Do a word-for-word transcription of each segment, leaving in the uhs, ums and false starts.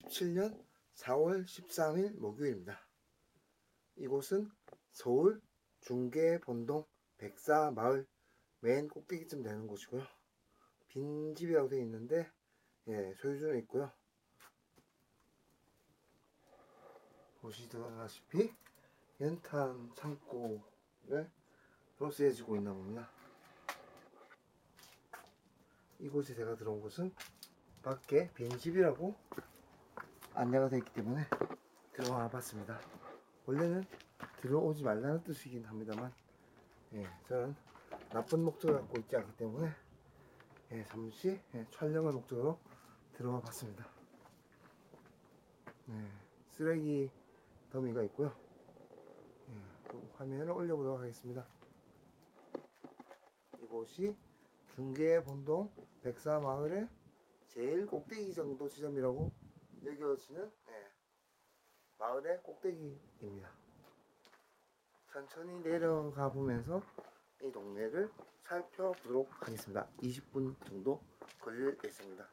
이천십칠 년 사월 십삼일 목요일입니다. 이곳은 서울 중계본동 백사마을 맨 꼭대기쯤 되는 곳이고요. 빈집이라고 되어 있는데 예, 소유주는 있고요. 보시다시피 연탄 창고를 쓰여지고 있나 봅니다. 이곳에 제가 들어온 곳은 밖에 빈집이라고 안내가 되어 있기 때문에 들어와 봤습니다. 원래는 들어오지 말라는 뜻이긴 합니다만 예, 저는 나쁜 목적을 갖고 있지 않기 때문에 예, 잠시 예, 촬영을 목적으로 들어와 봤습니다. 예, 쓰레기 더미가 있고요. 예, 또 화면을 올려보도록 하겠습니다. 이곳이 중계본동 백사마을의 제일 꼭대기 정도 지점이라고 여겨지는 예, 마을의 꼭대기입니다. 천천히 내려가 보면서 이 동네를 살펴보도록 하겠습니다. 이십 분 정도 걸릴 예정입니다.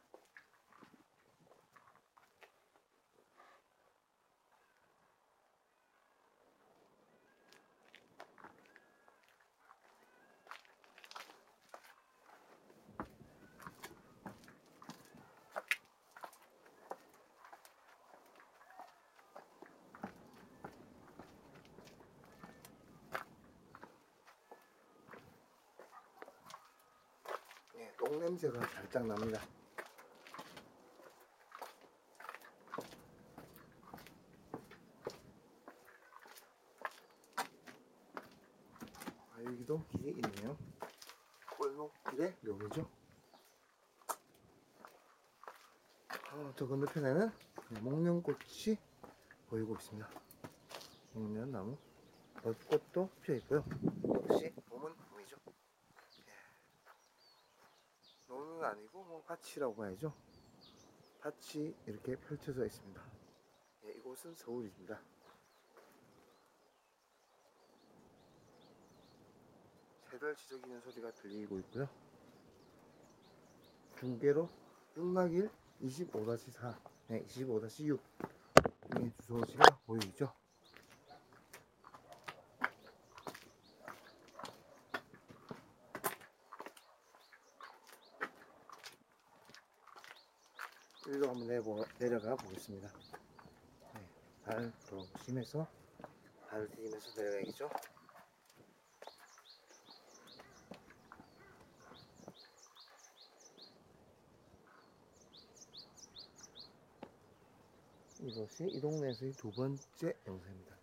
예, 똥 냄새가 살짝 납니다. 아, 여기도 길이 있네요. 골목길의 묘미죠. 아, 저 건너편에는 목련꽃이 보이고 있습니다. 목련나무, 벚꽃도 피어 있고요. 역시 봄은 봄이죠. 예. 노는 아니고 뭐 밭이라고 봐야죠. 밭이 이렇게 펼쳐져 있습니다. 예, 이곳은 서울입니다. 새들 지저귀는 소리가 들리고 있고요. 중계로 육락일 이십오 사, 네, 이십오 육 이 주소지가 보이죠. 일로 한번 내보, 내려가 보겠습니다. 네, 발 조심해서 발을 디디면서 내려가야겠죠. 이것이 이 동네에서의 두 번째 영상입니다.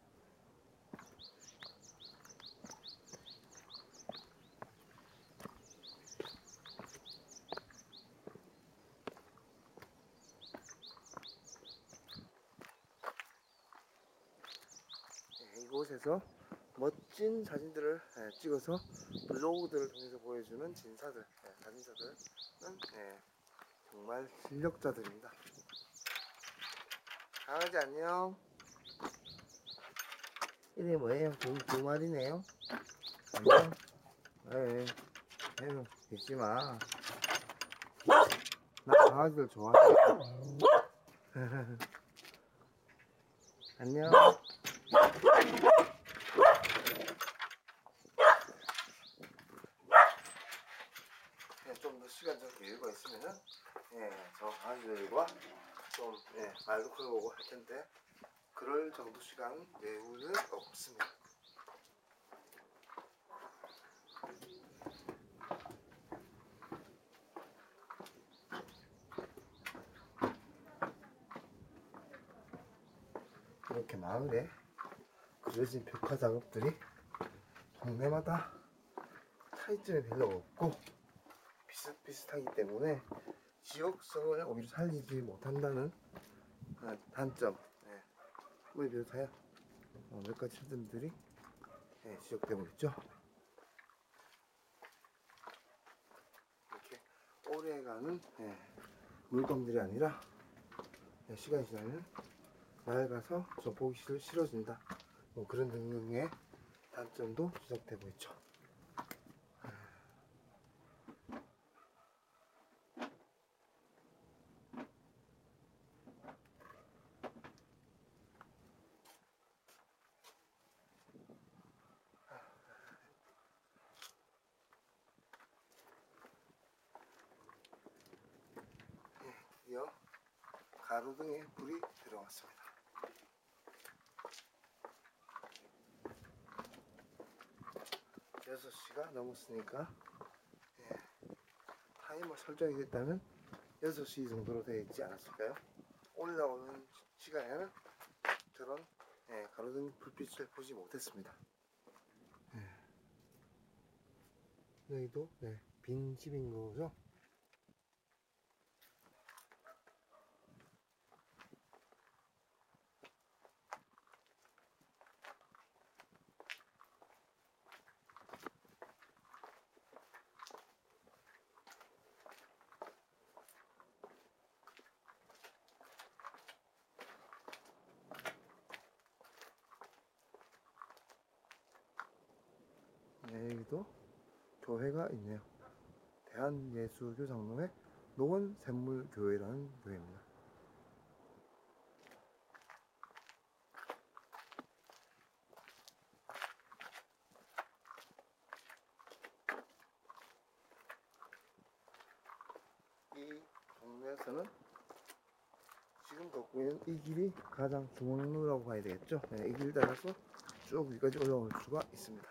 네, 이곳에서 멋진 사진들을 네, 찍어서 블로그들을 통해서 보여주는 진사들, 네, 사진사들은 네, 정말 실력자들입니다. 강아지 안녕. 이름이 뭐예요? 두, 두 마리네요. 안녕. 에이, 에이, 짖지마. 나 강아지들 좋아해. 안녕. 네, 좀 더 시간적 여유가 있으면은, 예, 저 강아지들과 좀, 예, 말도 걸어보고 할 텐데, 그럴 정도 시간 여유는 없습니다. 이렇게 마을에 그려진 벽화 작업들이 동네마다 차이점이 별로 없고 비슷비슷하기 때문에 지역성을 오히려 살리지 못한다는 단점을 비롯하여 몇 가지 차점들이 지적되고 있죠. 이렇게 오래가는 물건들이 아니라 시간이 지나면 낡아서 좀 보기 싫어진다, 뭐 그런 등등의 단점도 지적되고 있죠. 드디어 가로등에 불이 들어왔습니다. 여섯 시가 넘었으니까 예, 타이머 설정이 됐다면 여섯 시 정도로 되어 있지 않았을까요? 올라오는 시간에는 저런 예, 가로등 불빛을 보지 못했습니다. 예. 여기도 네, 빈 집인 거죠? 네, 여기도 교회가 있네요. 대한예수교 장로회 노원샘물교회라는 교회입니다. 이 동네에서는 지금 걷고 있는 이 길이 가장 중앙로라고 봐야 되겠죠. 네, 이 길 따라서 쭉 위까지 올라올 수가 있습니다.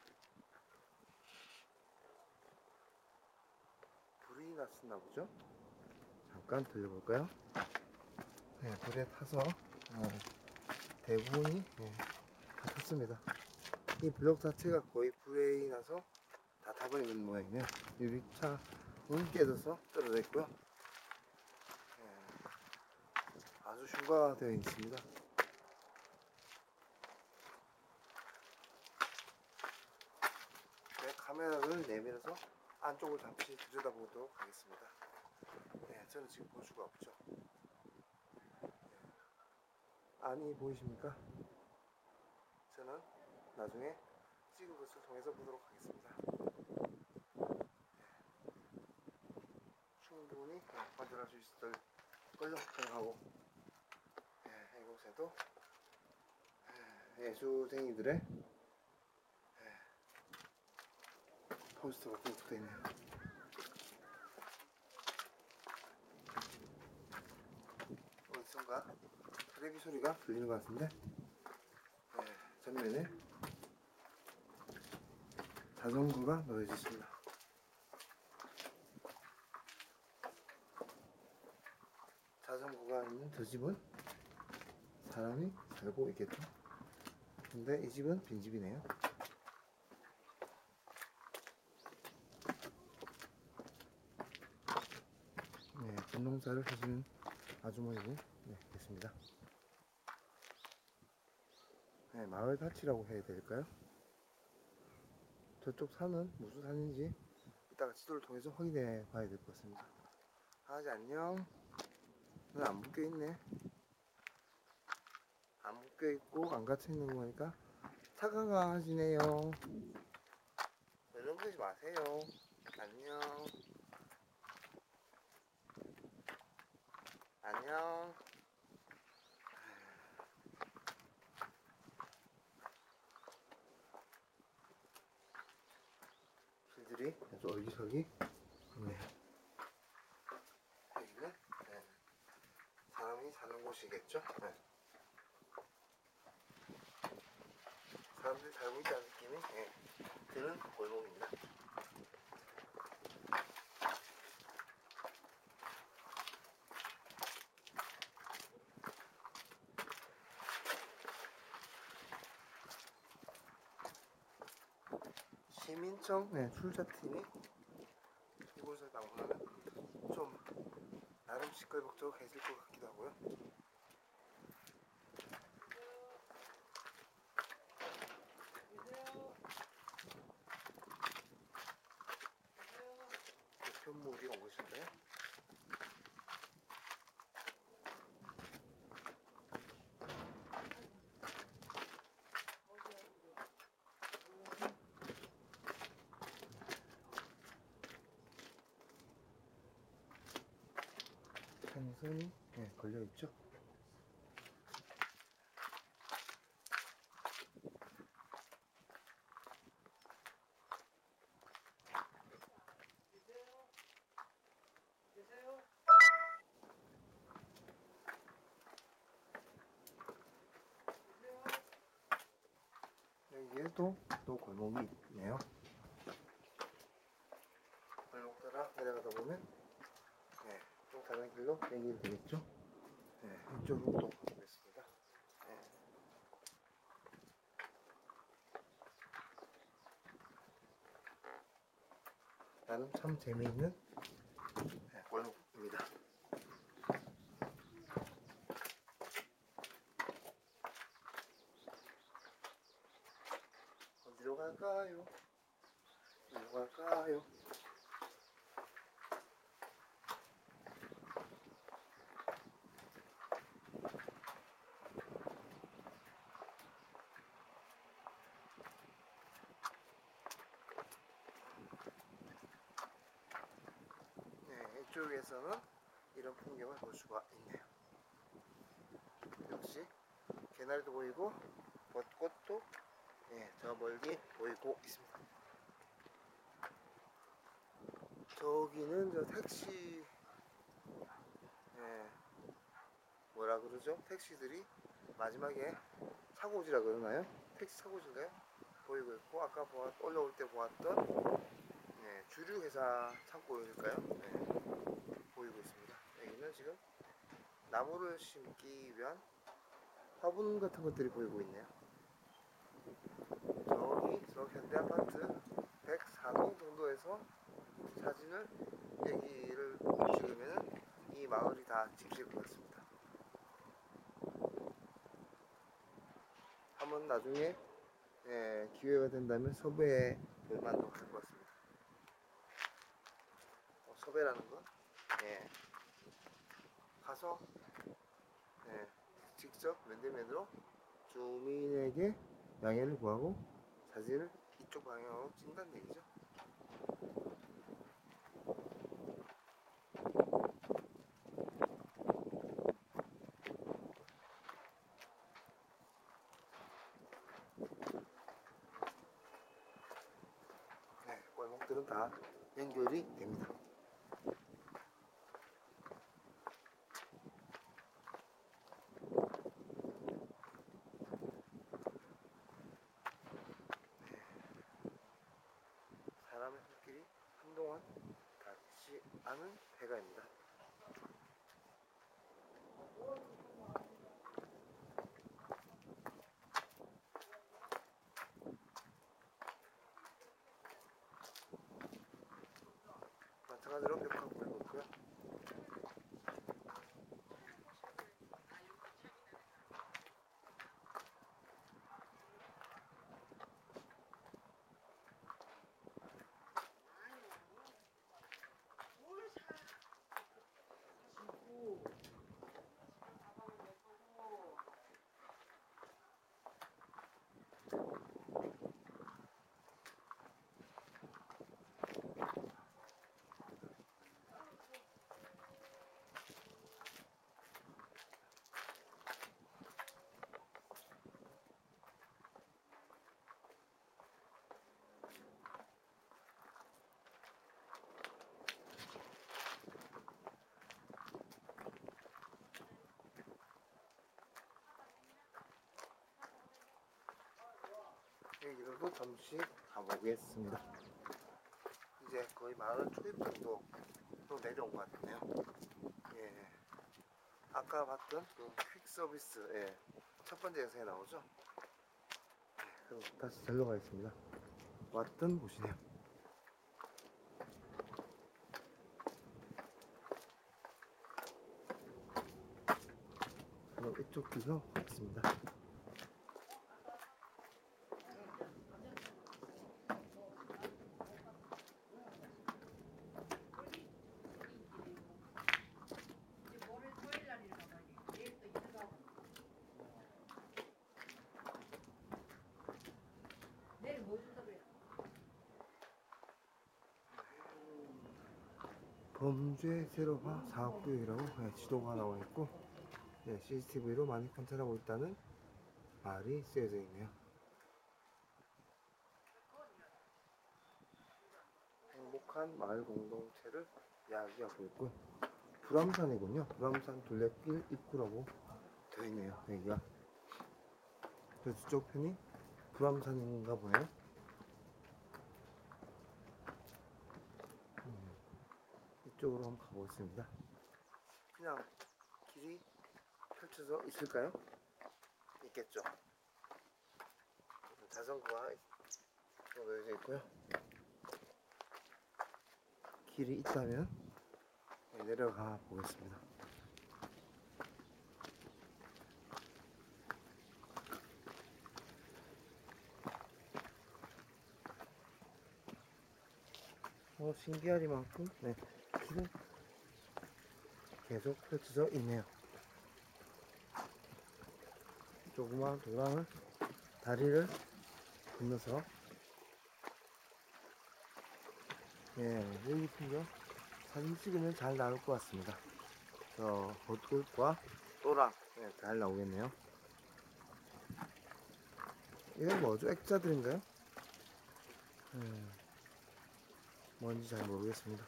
불이 났었나 보죠. 잠깐 들려볼까요? 네, 불에 타서 어, 대부분이 네, 다 탔습니다. 이 블록 자체가 거의 불에 나서 다 타버리는 모양이네요. 유리차 문 깨져서 떨어져 있고요. 네, 아주 흉가되어 있습니다. 네, 카메라를 내밀어서 안쪽을 잠시 들여다보도록 하겠습니다. 네, 저는 지금 볼 수가 없죠. 안이 보이십니까? 저는 나중에 찍은 것을 통해서 보도록 하겠습니다. 충분히 관찰할 수 있을 걸로 생각하고 예, 이곳에도 예, 예수쟁이들의 예, 포스터가 붙어 있네요. 어디선가 트레비 소리가 들리는 것 같은데 예, 전면에 자전거가 놓여져 있습니다. 자전거가 있는 저 집은 사람이 살고 있겠죠. 근데 이 집은 빈집이네요. 네, 전농사를 하시는 아주머니분 네, 됐습니다. 네, 마을 밭이라고 해야 될까요? 저쪽 산은 무슨 산인지 이따가 지도를 통해서 확인해 봐야 될 것 같습니다. 강아지 안녕. 넌 안 묶여있네. 안 묶여있고 안 갇혀있는 거 보니까 착한 강아지네요. 얼렁거리지 마세요. 안녕. 안녕. 길들이 아주 얼기설기 있네요. 여기는 네, 사람이 사는 곳이겠죠? 네. 사람들이 살고 있다는 느낌이 네, 드는 골목입니다. 시민청 네, 출자팀이 이곳을 방문하면 좀 나름 시끌벅적해질 것 같기도 하고요. 편물이 오고 있는데요. 생선이 네, 걸려있죠. 또, 또 골목이 있네요. 골목 따라 내려가다 보면 네, 또 다른 길로 연결이 되겠죠. 네, 이쪽으로 또 가보겠습니다. 네. 나는 참 재미있는 네, 골목입니다. 어디로 갈까요? 어디로 갈까요? 네, 이쪽에서는 이런 풍경을 볼 수가 있네요. 역시 개나리도 보이고 벚꽃도 네, 저 멀리 보이고 있습니다. 저기는 저 택시 네, 뭐라 그러죠? 택시들이 마지막에 차고지라 그러나요? 택시 차고지인가요? 보이고 있고 아까 보았, 올라올 때 보았던 네, 주류 회사 창고일까요? 네, 보이고 있습니다. 여기는 지금 나무를 심기 위한 화분 같은 것들이 보이고 있네요. 저기 저 현대아파트 백사 동 정도에서 사진을 여기를 찍으면 이 마을이 다 찍힐 것 같습니다. 한번 나중에 예, 기회가 된다면 섭외 볼만도 할 것 같습니다. 어, 섭외라는 건 예, 가서 예, 직접 면대면으로 주민에게 양해를 구하고 사진을 이쪽 방향으로 찍는다는 얘기죠. 네, 골목들은 다 연결이 됩니다. 사람의 손길이 한동안 닿지 않은 배가입니다. 마찬가지로 벽화가 보이고 있고요. 여기로도 잠시 가보겠습니다. 이제 거의 마을 초입 정도로 내려온 것 같네요. 예, 아까 봤던 그 퀵 서비스 예, 첫 번째 영상에 나오죠. 예, 그럼 다시 절로 가겠습니다. 왔던 곳이네요. 그럼 이쪽 길로 가겠습니다. 범죄 제로화 사업구역이라고 네, 지도가 나와 있고 네, 씨씨티비로 많이 관찰하고 있다는 말이 쓰여져 있네요. 행복한 마을 공동체를 이야기하고 있고 불암산이군요. 불암산 둘레길 입구라고 되어 있네요. 여기가 저쪽 편이 불암산인가 보네요. 음, 이쪽으로 한번 가보겠습니다. 그냥 길이 펼쳐져 있을까요? 있겠죠. 자전거가 놓여져 있고요. 길이 있다면 내려가 보겠습니다. 어, 신기하리만큼 네, 길은 계속 펼쳐져 있네요. 조그마한 도랑을 다리를 건너서 예, 여기 풍경 사진 찍으면 잘 나올 것 같습니다. 저 벚꽃과 또랑 예, 잘 나오겠네요. 이건 뭐죠? 액자들인가요? 음, 뭔지 잘 모르겠습니다.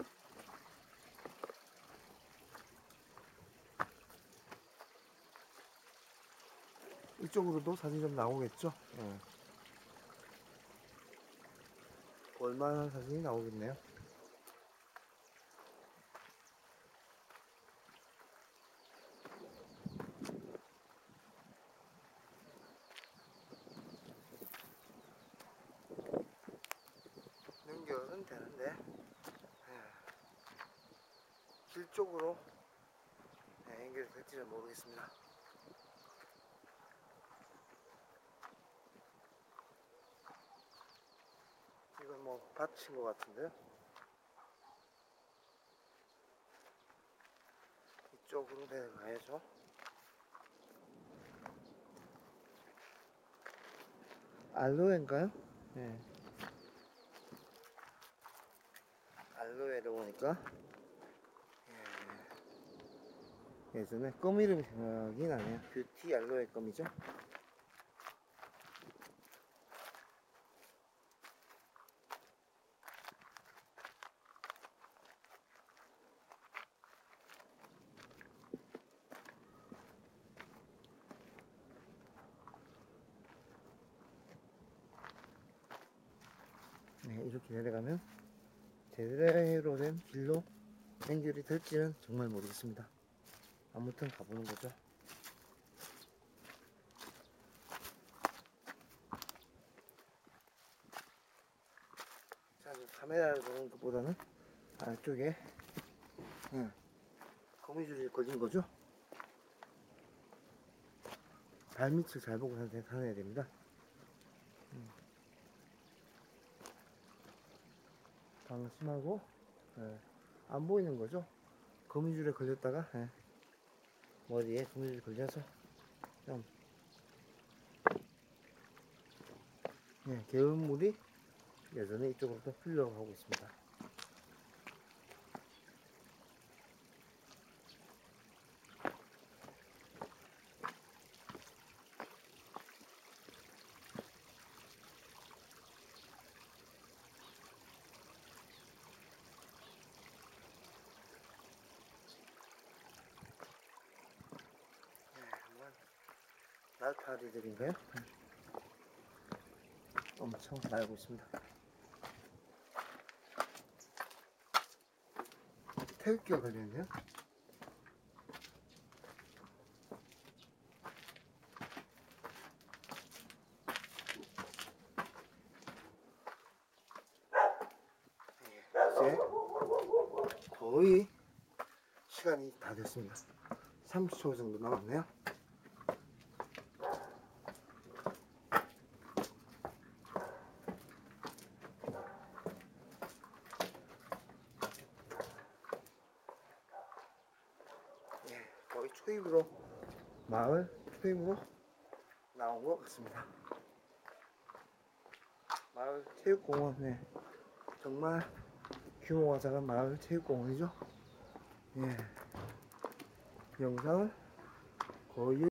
이쪽으로도 사진 좀 나오겠죠? 예. 볼만한 사진이 나오겠네요. 연결은 되는데 예. 길 쪽으로 예, 연결이 될지는 모르겠습니다. 이건 뭐 밭인 것 같은데요. 이쪽으로 내려가야죠. 알로에인가요? 네. 알로에를 보니까 예. 예전에 껌 이름이 생각이 나네요. 뷰티 알로에 껌이죠. 네, 이렇게 내려가면 제대로 된 길로 연결이 될지는 정말 모르겠습니다. 아무튼 가보는 거죠. 자, 카메라를 보는 것보다는 안쪽에 응, 거미줄이 걸린 거죠. 발밑을 잘 보고 다녀야 됩니다. 음. 방심하고 예, 안 보이는 거죠. 거미줄에 걸렸다가 예, 머리에 거미줄이 걸려서 좀 예, 개울물이 여전히 이쪽으로도 흘러가고 있습니다. 날파리들인가요? 엄청 날고 있습니다. 태극기가 걸려있네요. 이제 거의 시간이 다 됐습니다. 삼십 초 정도 남았네요. 거의 초입으로 마을 초입으로 나온 것 같습니다. 마을 체육공원에 정말 규모가 작은 마을 체육공원이죠. 예, 영상을 거의